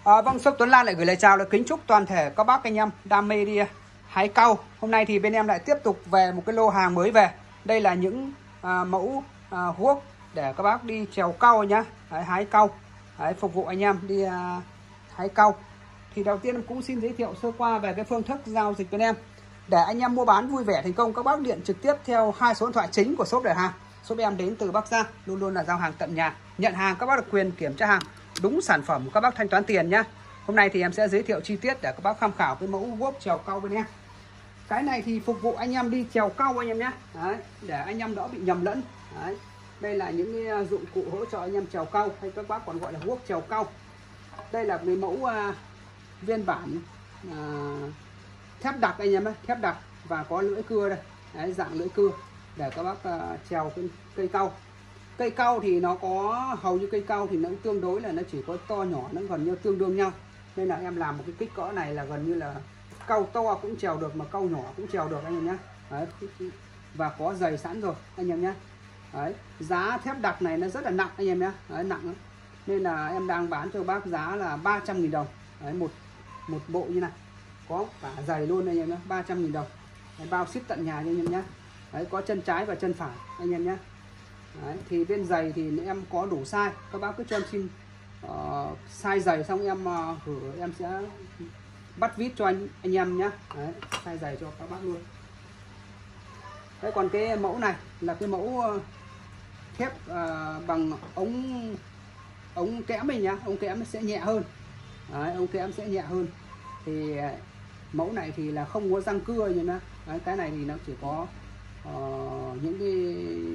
Vâng, shop Tuấn Lan lại gửi lời chào, lại kính chúc toàn thể các bác anh em đam mê đi hái cau. Hôm nay thì bên em lại tiếp tục về một cái lô hàng mới về. Đây là những mẫu guốc để các bác đi trèo cau nhá, hái cau, phục vụ anh em đi hái cau. Thì đầu tiên em cũng xin giới thiệu sơ qua về cái phương thức giao dịch bên em. Để anh em mua bán vui vẻ thành công, các bác điện trực tiếp theo hai số điện thoại chính của shop để hàng. Shop em đến từ Bắc Giang, luôn luôn là giao hàng tận nhà. Nhận hàng các bác được quyền kiểm tra hàng đúng sản phẩm, các bác thanh toán tiền nhá. Hôm nay thì em sẽ giới thiệu chi tiết để các bác tham khảo cái mẫu guốc trèo cau bên em. Cái này thì phục vụ anh em đi trèo cau anh em nhé. Đấy, để anh em đỡ bị nhầm lẫn. Đấy, đây là những cái dụng cụ hỗ trợ anh em trèo cau, hay các bác còn gọi là guốc trèo cau. Đây là cái mẫu viên bản thép đặc anh em ấy, thép đặc và có lưỡi cưa đây. Đấy, dạng lưỡi cưa để các bác trèo cây cau. Cây cau thì nó có hầu như cây cau thì nó tương đối là nó chỉ có to nhỏ, nó gần như tương đương nhau, nên là em làm một cái kích cỡ này là gần như là cau to cũng trèo được mà cau nhỏ cũng trèo được anh em nhé. Đấy, và có giày sẵn rồi anh em nhé. Đấy, giá thép đặc này nó rất là nặng anh em nhé. Đấy, nặng lắm. Nên là em đang bán cho bác giá là 300.000 đồng. Đấy, một bộ như này, có cả giày luôn anh em nhé, 300.000 đồng. Đấy, bao ship tận nhà anh em nhé. Đấy, có chân trái và chân phải anh em nhé. Đấy, thì bên giày thì em có đủ size, các bác cứ cho em xin size giày xong em em sẽ bắt vít cho anh em nhé. Đấy, size giày cho các bác luôn. Đấy, còn cái mẫu này là cái mẫu thép bằng ống kẽm này nhá, ống kẽm sẽ nhẹ hơn. Đấy, ống kẽm sẽ nhẹ hơn. Thì mẫu này thì là không có răng cưa như nó. Đấy, cái này thì nó chỉ có những cái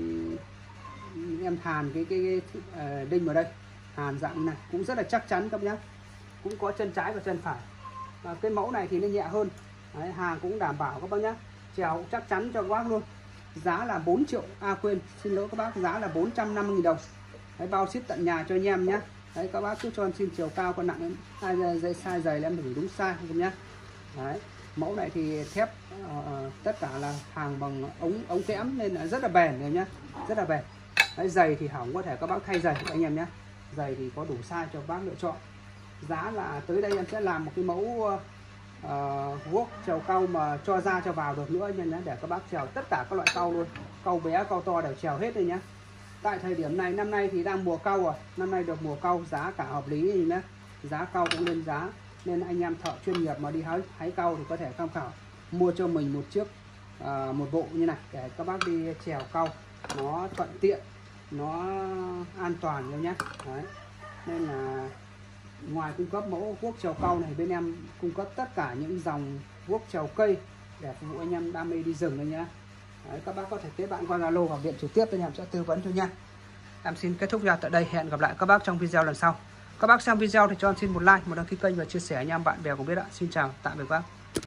em hàn cái đinh vào đây, hàn dạng này cũng rất là chắc chắn các bác nhé. Cũng có chân trái và chân phải. Cái mẫu này thì nó nhẹ hơn. Đấy, hàng cũng đảm bảo các bác nhé, trèo cũng chắc chắn cho các bác luôn. Giá là 4 triệu, quên, xin lỗi các bác, giá là 450.000 đồng. Đấy, bao ship tận nhà cho anh em nhé. Đấy, các bác cứ cho em xin chiều cao cân nặng size giày là em thử đúng size không nhé. Đấy, mẫu này thì thép tất cả là hàng bằng ống kẽm nên là rất là bền rồi nhé, rất là bền. Đấy, giày thì hỏng có thể các bác thay giày anh em nhé. Giày thì có đủ size cho bác lựa chọn. Giá là tới đây em sẽ làm một cái mẫu guốc trèo cau mà cho ra cho vào được nữa anh em nhé, để các bác trèo tất cả các loại cau luôn, cau bé cau to đều trèo hết đây nhé. Tại thời điểm này năm nay thì đang mùa cau rồi, năm nay được mùa cau, giá cả hợp lý nhé, giá cau cũng lên giá, nên anh em thợ chuyên nghiệp mà đi hái cau thì có thể tham khảo mua cho mình một chiếc một bộ như này để các bác đi trèo cau nó thuận tiện, nó an toàn nhau nhé. Đấy, nên là ngoài cung cấp mẫu guốc trèo cau này, bên em cung cấp tất cả những dòng guốc trèo cây để phục vụ anh em đam mê đi rừng đây nhé. Đấy, các bác có thể kết bạn qua Zalo hoặc điện trực tiếp, bên em sẽ tư vấn cho nha. Em xin kết thúc video tại đây, hẹn gặp lại các bác trong video lần sau. Các bác xem video thì cho em xin một like, một đăng ký kênh và chia sẻ anh em bạn bè cùng biết ạ. Xin chào, tạm biệt các bác.